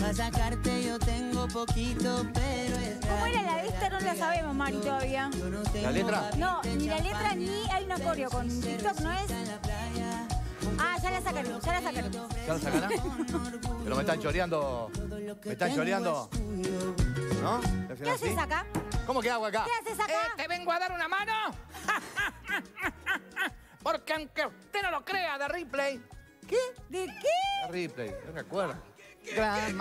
Pa' sacarte yo tengo poquito, pero ¿Cómo era la de esta? No la sabemos, Mari, todavía. ¿La letra? No, ni la letra ni hay un coreo con TikTok, ¿no es? Ah, ya la sacaron, ya la sacaron. ¿Ya la sacarán? Pero me están choreando. Me están choreando. ¿No? ¿Qué haces acá? ¿Cómo que hago acá? ¿Qué haces acá? ¿Te vengo a dar una mano? Porque aunque usted no lo crea, de Ripley. ¿Qué? ¿De qué? Ripley, no me acuerdo. Grandma.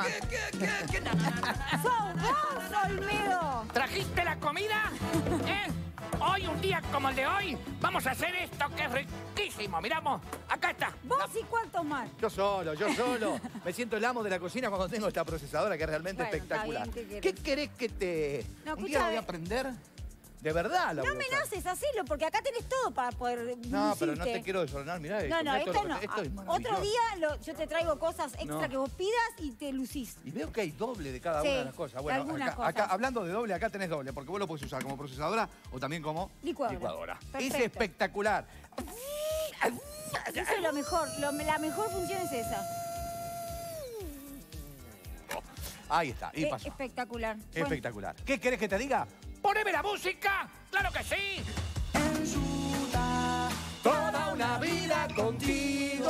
¡Sos vos, Olmedo! ¿Trajiste la comida? ¿Eh? Hoy, un día como el de hoy, vamos a hacer esto que es riquísimo. Miramos, acá está. ¿Vos y cuántos más? Yo solo. Me siento el amo de la cocina cuando tengo esta procesadora que es realmente Bueno, espectacular. está bien, ¿Qué querés que te...? No, un día lo voy a aprender? De verdad lo No voy a me usar. naces, hacelo, porque acá tenés todo para poder No, pero no lucirte. te quiero desordenar, mirá esto. No, mirá esto no. Esto es maravilloso. Otro día yo te traigo cosas extra No. que vos pidas y te lucís. Y veo que hay doble de cada Sí, una de las cosas. Bueno, algunas acá, cosas. hablando de doble, acá tenés doble, porque vos lo podés usar como procesadora o también como Licuadora. Es Perfecto. espectacular. Eso es lo mejor. La mejor función es esa. Ahí está, y pasó. Espectacular. Espectacular. ¿Qué querés que te diga? ¡Poneme la música! ¡Claro que sí! Toda una vida contigo.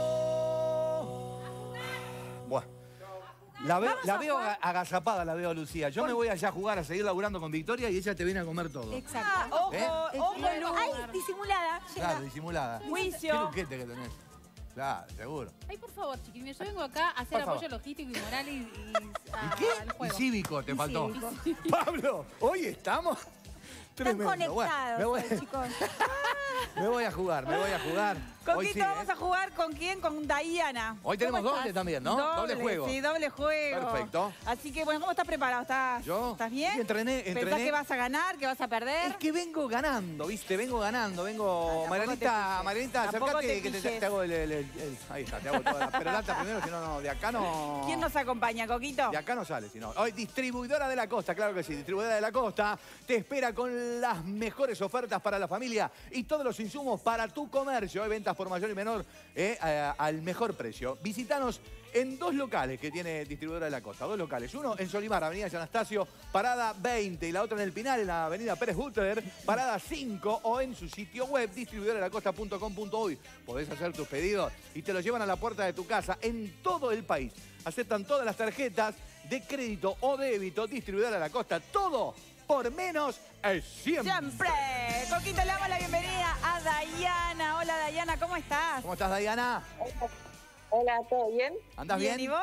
Buah. La veo agazapada, la veo a Lucía. Yo me voy allá a jugar, a seguir laburando con Victoria y ella te viene a comer todo. Exacto. Ojo, ¿Eh? ojo, Lu. Ay, disimulada. Claro, disimulada. Juicio. Qué luquete que tenés. Claro, seguro. Ay, por favor, chiquillos, yo vengo acá a hacer Por favor. apoyo logístico y moral y ¿Y qué? al Y juego. cívico te faltó. cívico. Pablo, hoy estamos Están tremendo. Bueno, conectados, chicos. me voy a jugar. ¿Con Hoy quién sí, te vamos a jugar? ¿Con quién? Con Diana. Hoy tenemos ¿Cómo doble estás? también, ¿no? Doble juego. Sí, doble juego. Perfecto. Así que, bueno, ¿cómo estás preparado? Yo, ¿Estás bien? sí, entrené. ¿Pensás que vas a ganar, que vas a perder? Es que vengo ganando, ¿viste? Vengo ganando. tampoco Marianita, Tampoco acércate te que te pilles. hago ahí está, te hago toda la perolata primero, si no, de acá no... ¿Quién nos acompaña, Coquito? De acá no sale, sino. Hoy, distribuidora de la costa, claro que sí. Distribuidora de la costa te espera con las mejores ofertas para la familia y todos los insumos para tu comercio. Hay ventas por mayor y menor al mejor precio. Visítanos en dos locales que tiene Distribuidora de la Costa. Dos locales. Uno en Solimar, Avenida San Anastasio, parada 20. Y la otra en El Pinal, en la Avenida Pérez Butter, parada 5. O en su sitio web, distribuidoralacosta.com.uy. Podés hacer tus pedidos y te los llevan a la puerta de tu casa en todo el país. Aceptan todas las tarjetas de crédito o débito. Distribuidora de la Costa. Todo por menos el 100. Siempre. Coquito, le damos la bienvenida a Diana. Hola, Diana, ¿cómo estás? ¿Cómo estás, Diana? Hola, ¿todo bien? ¿Andás bien? ¿Y vos?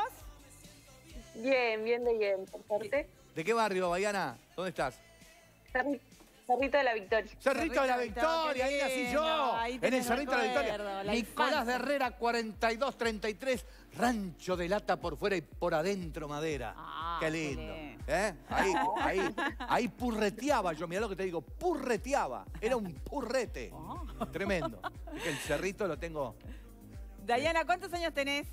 Bien, bien, por suerte. ¿De qué barrio, Diana? ¿Dónde estás? Cerrito de la Victoria. Cerrito de la Victoria, ahí nací yo. Ahí En tenés el Cerrito de la recuerdo, Victoria. la Nicolás infancia. de Herrera, 4233. Rancho de lata por fuera y por adentro madera. Ah, qué qué lindo. lindo. Ahí purreteaba yo. Mirá lo que te digo, purreteaba. Era un purrete. Tremendo. Es que el Cerrito lo tengo... Diana, ¿cuántos años tenés?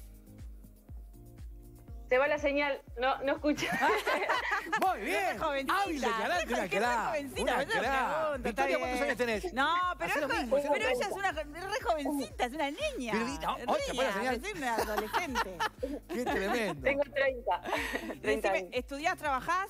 Se va la señal, no escucho. Muy bien. Jovencita. Hábil, declarante, una Qué crack. jovencita, Una me hace una crack. pregunta, está Victoria, ¿cuántos bien. años tenés? No, pero, Hacé lo mismo, hacé lo pero mismo. ella es una re jovencita, es una niña. Pero, no, hoy te fue la señal. Es una adolescente. Qué tremendo. Tengo 30. 30 Decime, años. ¿estudiás, trabajás?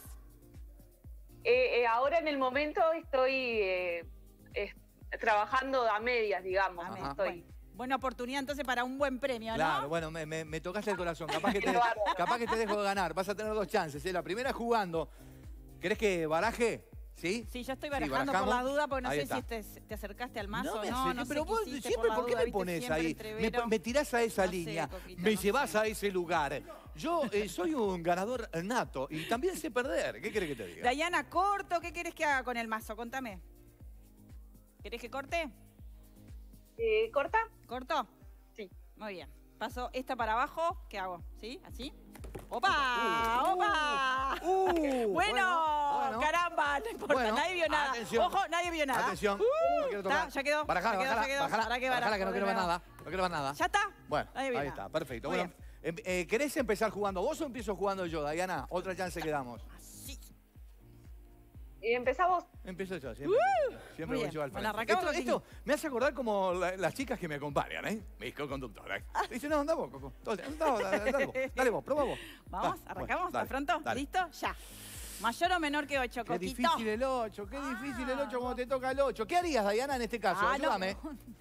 Ahora en el momento estoy trabajando a medias, digamos. Ah, Estoy. Buena oportunidad entonces para un buen premio, ¿no? Claro, bueno, me tocaste el corazón. Capaz que te dejo de ganar. Vas a tener dos chances. La primera es jugando. ¿Querés que baraje? ¿Sí? Sí, yo estoy barajando por barajamos. la duda porque no Ahí sé está. si te acercaste al mazo o me no. acerqué, No sé pero qué vos hiciste siempre, la ¿por qué duda, me viste, pones siempre ahí? entrevero. Me tirás a esa No sé, línea, Coquito, me no llevas sé. a ese lugar. Yo soy un ganador nato y también sé perder. ¿Qué querés que te diga? Diana, corto, ¿qué querés que haga con el mazo? Contame. ¿Querés que corte? ¿Corta? ¿Corto? Sí. Muy bien. Paso esta para abajo. ¿Qué hago? ¿Sí? ¿Así? ¡Opa! ¡Opa! Bueno, caramba, no importa, Bueno, nadie vio nada. atención. Ojo, nadie vio nada. Atención. No quiero tocar. Ya quedó. Barajala, ya quedó, barajala, ya quedó. barajala, Ahora que barajala, que no barajo, quiero ver primero. nada. No quiero ver nada. ¿Ya está? Bueno, Nadie vio ahí nada. está, perfecto. Muy Bueno, ¿querés empezar jugando vos o empiezo jugando yo, Diana? Otra chance que damos. Sí. Y empezamos. Empiezo yo, siempre. Siempre Muy voy bien. yo al Bueno, frente. arrancamos Esto me hace acordar como las chicas que me acompañan, ¿eh? Mis co-conductoras. Dice, no, anda vos, Coco. Dale vos, probá vos. Vamos, Va, arrancamos. bueno, ¿Estás pronto? dale. ¿Listo? Ya. ¿Mayor o menor que 8, Qué Coquito? difícil el 8, qué difícil el 8 cuando te toca el 8. ¿Qué harías, Dayana, en este caso? Ah, no. Ayúdame.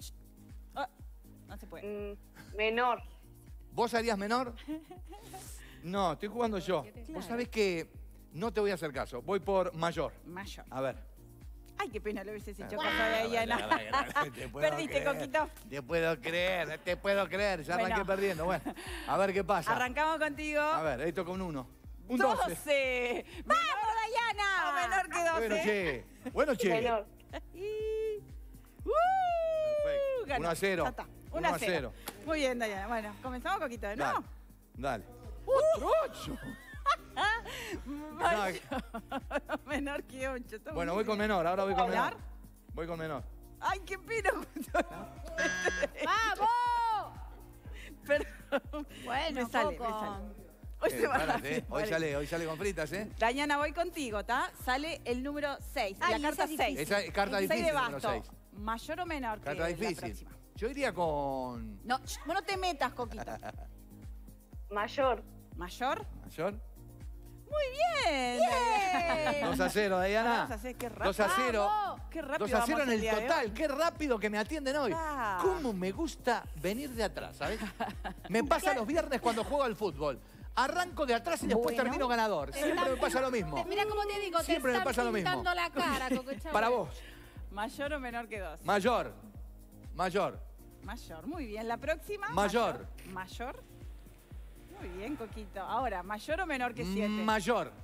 No se puede. Menor. ¿Vos harías menor? No, estoy jugando yo. Vos sabés que no te voy a hacer caso. Voy por mayor. Mayor. A ver. Ay, qué pena le hubieses hecho caso a Diana. Te puedo Perdiste, creer. Coquito. Te puedo creer, te puedo creer. Ya arranqué Bueno. perdiendo. Bueno, a ver qué pasa. Arrancamos contigo. A ver, ahí toca un 1. Un 12. 12. ¡Vamos, Dayana! O menor que 12. Bueno, che. Bueno, che. Menor. Perfecto. Ganó. 1-0. Ya está. 1-0. Muy bien, Dayana. Bueno, comenzamos, Coquito, de nuevo. Dale. ¡Otro 8! Menor que 8. Bueno, voy con menor, ahora voy con menor. ¿Menor? Voy con menor. Ay, qué pena. ¡Vamos! Perdón. Bueno, me sale, Coco. me sale. Hoy se va Párate, rápido, hoy vale. sale con fritas, ¿eh? Dayana, voy contigo, ¿está? Sale el número 6. Ay, La carta esa es 6. Esa es carta El 6 difícil, de número basto. 6. ¿Mayor o menor que Carta la difícil. próxima? Yo iría con... No, vos no te metas, Coquito. Mayor. ¿Mayor? ¿Mayor? Muy bien. 2-0, Dayana. 2-0, qué rápido. 2-0. ¡Vamos! Qué rápido 2-0 vamos en el el día de total. hoy. Qué rápido que me atienden hoy. Ah. ¿Cómo me gusta venir de atrás, ¿sabes? Me pasa los viernes cuando juego al fútbol. Arranco de atrás y después termino ganador. Siempre me pasa lo mismo. Mira cómo te digo, Siempre te me están pasa lo mismo. pintando la cara, Coco. Para vos. ¿Mayor o menor que 2? Mayor. Mayor. Mayor, muy bien. ¿La próxima? Mayor. ¿Mayor? Muy bien, Coquito. Ahora, ¿mayor o menor que 7? Mayor.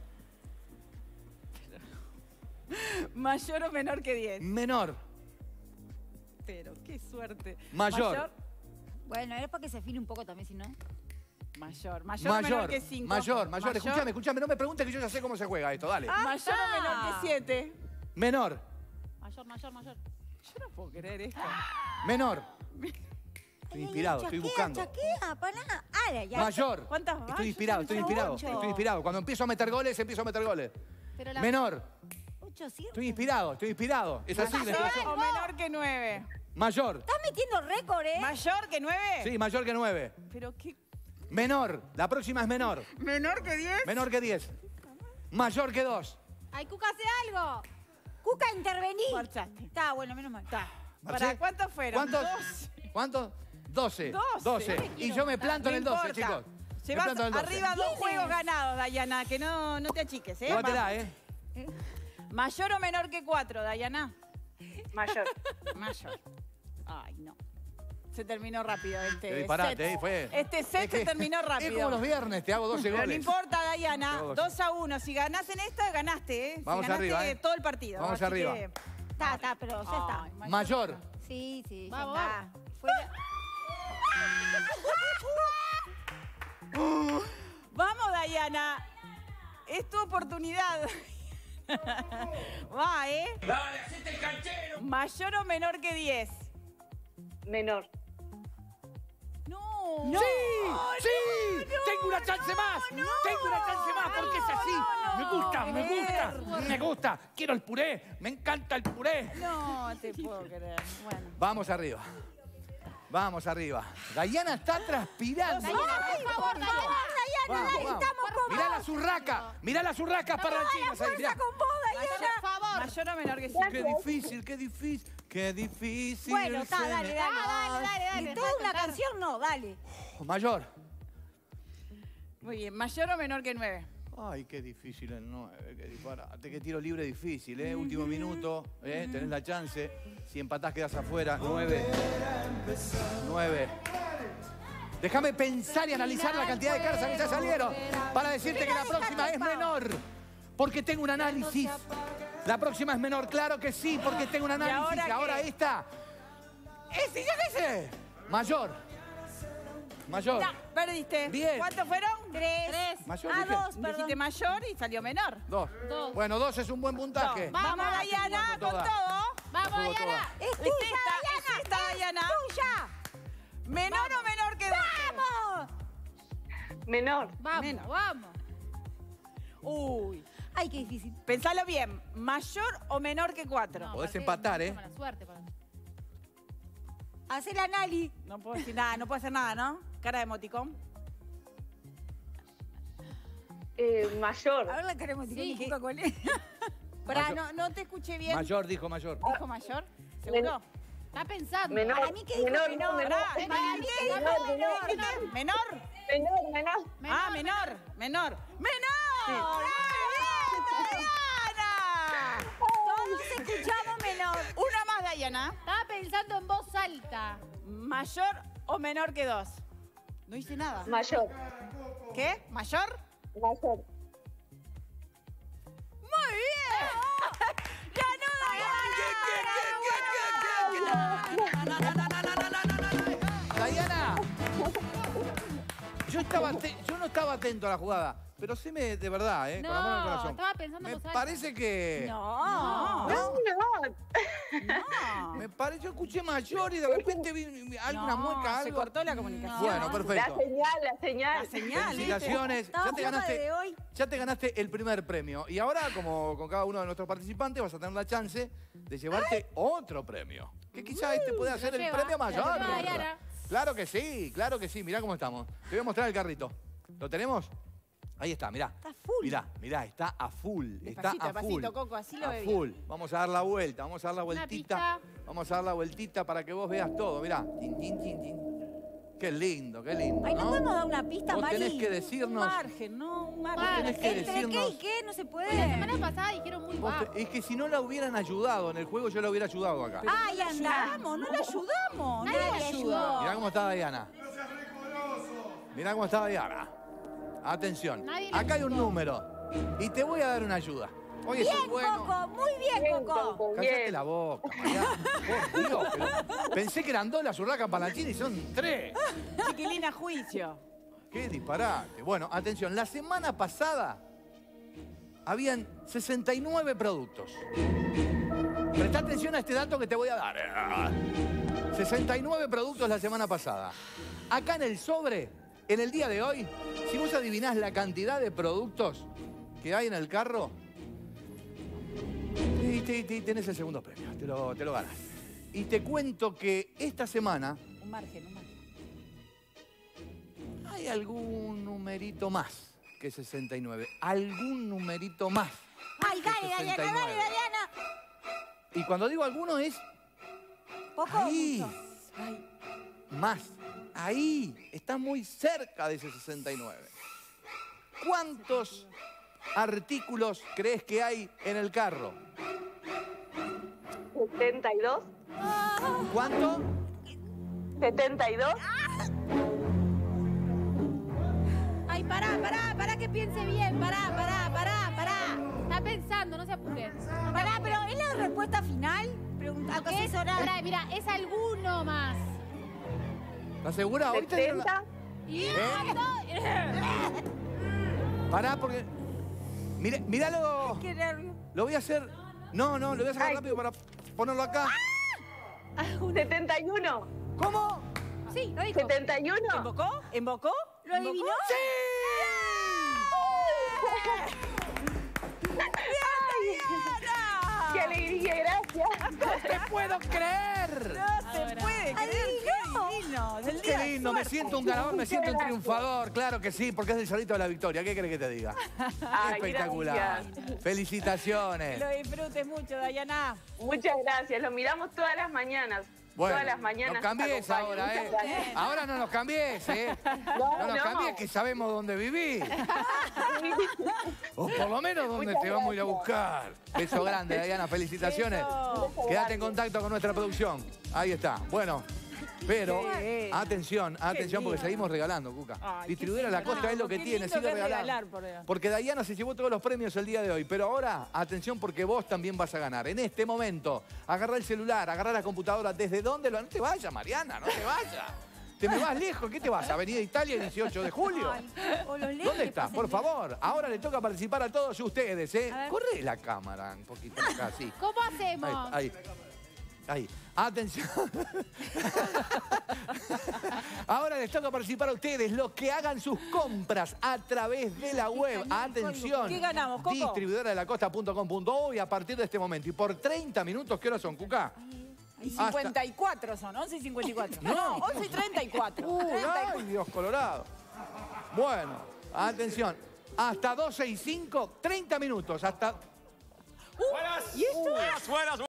¿Mayor o menor que 10? Menor. Pero qué suerte. Mayor. Bueno, era para que se afine un poco también, si no. Mayor. Mayor o menor que 5. Mayor. Escúchame. No me preguntes que yo ya sé cómo se juega esto. Dale. ¿Mayor o menor que 7? Menor. Mayor. Yo no puedo creer esto. Menor. Estoy inspirado, estoy buscando. Chaquea, pará. Ahora, ya. Mayor. ¿Cuántas vas? Estoy inspirado. Estoy inspirado. Cuando empiezo a meter goles, empiezo a meter goles. Pero la... Menor. 8, 7. Estoy inspirado. Es así. ¿Mayor o menor que 9? Mayor. Estás metiendo récord, ¿eh? ¿Mayor que 9? Sí, mayor que 9. Pero qué... Menor. La próxima es menor. ¿Menor que 10? Menor que 10. Mayor que 2. ¡Ay, Cuca, hace algo! Cuca, intervení. Marchaste. Está, bueno, menos mal. Está. ¿Marché? ¿Para cuántos fueron? ¿Cuántos? 12. ¿Cuántos? 12. 12. Y yo me planto en el 12, chicos. Me Llevas planto en el 12. arriba 2 juegos ganados, Dayana, que no te achiques, ¿eh? Jugátela, Vamos. ¿Mayor o menor que 4, Dayana? Mayor. Mayor. Ay, no. Se terminó rápido este Qué disparate, set. fue. Este set Es que se terminó rápido. Es como los viernes, te hago 12 Pero no goles. importa, Dayana. Te hago 12. 2-1. Si ganás en esta, ganaste, ¿eh? Vamos si ganaste arriba, ¿eh? todo el partido. Vamos así arriba. que- Está, pero ya está. Ay, Mayor. Sí, ya Vamos. está. Fuera. Vamos, Dayana. Es tu oportunidad. Va, ¿eh? Dale, hacete el canchero. ¿Mayor o menor que 10? Menor. No. ¡Sí! ¡Sí! ¡Tengo una chance más! ¡Tengo una chance más porque es así! Me gusta. Quiero el puré. Me encanta el puré. No te puedo creer. Bueno. Vamos arriba. Vamos arriba. Dayana está transpirando. Ay, por favor, Dayana, Vamos, vamos. estamos con Mirá la zurraca. Mirá las urracas parlanchinas ahí. Mirá. con vos, Dayana. Por favor. ¿Mayor o menor que 5? Qué difícil, qué difícil. Qué difícil. Bueno, está, se dale, me- dale. Y toda una canción no, dale. Mayor. Muy bien. ¿Mayor o menor que 9? Ay, qué difícil el 9, qué disparate, qué tiro libre difícil, ¿eh? Último minuto, tenés la chance. Si empatás quedás afuera. 9. 9. Déjame pensar y analizar la cantidad de cartas que ya salieron para decirte que la próxima es menor. Porque tengo un análisis. La próxima es menor, claro que sí, porque tengo un análisis. ahora Ahora qué? esta. ¡Ese ya qué sé! Mayor. Mayor. No, perdiste. 10. ¿Cuántos fueron? 3. Mayor Ah, dije. 2, perdón. Dijiste mayor y salió menor. 2. Dos. Bueno, 2 es un buen puntaje. Vamos, Dayana, jugando con toda. todo. ¡Vamos, Juego Dayana! Es Es tuya, esta, es esta, Dayana. tuya. ¿Menor o menor que 12? ¡Vamos! Menor. ¡Vamos, Menos. vamos! Uy. Ay, qué difícil. Pensalo bien. ¿Mayor o menor que 4? No, Podés aparte, empatar, mucha mala suerte para mí. Hacé la Nali. No puedo decir nada, no puedo hacer nada, ¿no? Cara de emoticón. Mayor. A ver la cara de emoticón Sí. y Cuca cuál es. Pará, no te escuché bien. Mayor, dijo mayor. ¿Dijo mayor? ¿Seguro? Está pensando. Menor. Para mí que dijo Menor, menor. menor. Para mí que dijo Menor, menor. ¿Menor? Menor. Ah, menor. ¡Menor! ¡Muy bien, Dayana! Todos escuchamos menor. Una más, Dayana. Estaba pensando en voz alta. ¿Mayor o menor que 2? No hice nada. Mayor. ¿Qué? ¿Mayor? Mayor. ¡Muy bien! ¡Ganó Dayana, yo no estaba atento a la jugada, pero sí de verdad, con la mano en el No, corazón. estaba pensando en Me voz alta. parece que... No. No. No. Me parece, yo escuché mayor y de repente vi alguna mueca, Se algo. cortó la comunicación. Bueno, La perfecto. señal, la señal. La señal, ¿viste? Felicitaciones. Estaba floja de hoy. Ya te ganaste el primer premio. Y ahora, como con cada uno de nuestros participantes, vas a tener la chance de llevarte otro premio. Que quizá este puede ser el lleva, premio lo mayor. lleva Dayana. Claro que sí, claro que sí. Mirá cómo estamos. Te voy a mostrar el carrito. ¿Lo tenemos? Ahí está, mirá. Está full. Mirá, está a full. Está Despacito, a full. despacito, Coco, así lo A ve bien. full. Vamos a dar la vuelta, vamos a dar la Una vueltita. pista. Vamos a dar la vueltita para que vos veas todo. Mirá. Tin, tin, tin, tin. Qué lindo, qué lindo. Ay, ¿no ¿no? podemos dar una pista, Vos Mari? tenés que Un decirnos... margen, ¿no? Un margen. Claro, tenés que ¿Entre qué decirnos... y qué? No se La puede. semana pasada dijeron muy Vos bajo. es que si no la hubieran ayudado en el juego, yo la hubiera ayudado acá. Ay, anda. Ayudamos, no le ayudamos. Nadie Nadie le ayudó. ayudó. Mirá cómo está Dayana. Mirá cómo está Dayana. Atención. Nadie le Acá hay un ayudó. número. Y te voy a dar una ayuda. Oye, Bien, sos bueno. Coco. Muy bien, Bien, Coco. Coco, Cállate bien. la boca, Mariana. Por Dios, pero pensé que eran dos las Urracas Palatini y son tres. Chiquilina, juicio. Qué disparate. Bueno, atención. La semana pasada habían 69 productos. Presta atención a este dato que te voy a dar. 69 productos la semana pasada. Acá en el sobre, en el día de hoy, si vos adivinás la cantidad de productos que hay en el carro, tenés el segundo premio, te lo ganás. Y te cuento que esta semana Un margen, un margen. hay algún numerito más que 69. Algún numerito más. Ay, dale, Dayana, 69. dale, Dayana. Y cuando digo alguno es Poco. ahí. Mucho. Más. Ahí. Está muy cerca de ese 69. ¿Cuántos artículos crees que hay en el carro? 72. ¿Cuánto? 72. Ay, pará, que piense bien. Pará. Está pensando, no se apure. Pará, pero ¿es la respuesta final? Pregunta, Es, pará, mira, es alguno más. ¿Estás segura? Ahorita dieron la- 70. Y Pará, porque... Míralo. Qué nervio. Lo voy a hacer... No, lo voy a sacar Ay. rápido para ponerlo acá. 71. ¿Cómo? sí, lo dijo. 71. ¿Embocó? ¿Embocó? ¿Lo adivinó? ¡Qué alegría! Gracias. ¡No te puedo creer! No se puede creer. Qué divino. Del día Qué de lindo, me suerte. siento un ganador, me siento un gracias. triunfador. Claro que sí, porque es el solito de la victoria. ¿Qué querés que te diga? Ay, Espectacular. gracias. Felicitaciones. Lo disfrutes mucho, Dayana. Muchas gracias. Lo miramos todas las mañanas. Bueno, todas las mañanas. no cambies te acompaño. ahora, Muchas gracias. Ahora no nos cambies, No nos no. cambies que sabemos dónde vivís. O por lo menos dónde Muchas te vamos a ir a gracias. buscar. Beso grande, Dayana. Felicitaciones. Beso. Quédate en contacto con nuestra producción. Ahí está. Bueno. Pero, Qué atención, porque lindo. seguimos regalando, Cuca. Ay, Distribuidora qué La Costa es lo que qué tiene, lindo sigue que es regalando. regalar, por Dios. Porque Dayana se llevó todos los premios el día de hoy. Pero ahora, atención, porque vos también vas a ganar. En este momento, agarrá el celular, agarrá la computadora. ¿Desde dónde? No te vayas, Mariana, no te vayas. Te me vas lejos. ¿Qué te vas? Avenida Italia, el 18 de julio. O los lentes ¿Dónde que estás? pasen Por bien. favor. Ahora le toca participar a todos ustedes, A ver. Corre la cámara un poquito acá, así. ¿Cómo hacemos? Ahí. Ahí. Atención. Ahora les toca participar a ustedes, los que hagan sus compras a través de la web. Atención. ¿Qué ganamos, Coco? Distribuidora-de-la-costa.com.do y a partir de este momento. Y por 30 minutos, ¿qué horas son, Cuca? Y 54 son, 11 y 54. No, 11 y 34. Ay, Dios colorado. Bueno, atención. Hasta 12 y 5, 30 minutos. Hasta... ¿Y esto? Buenas.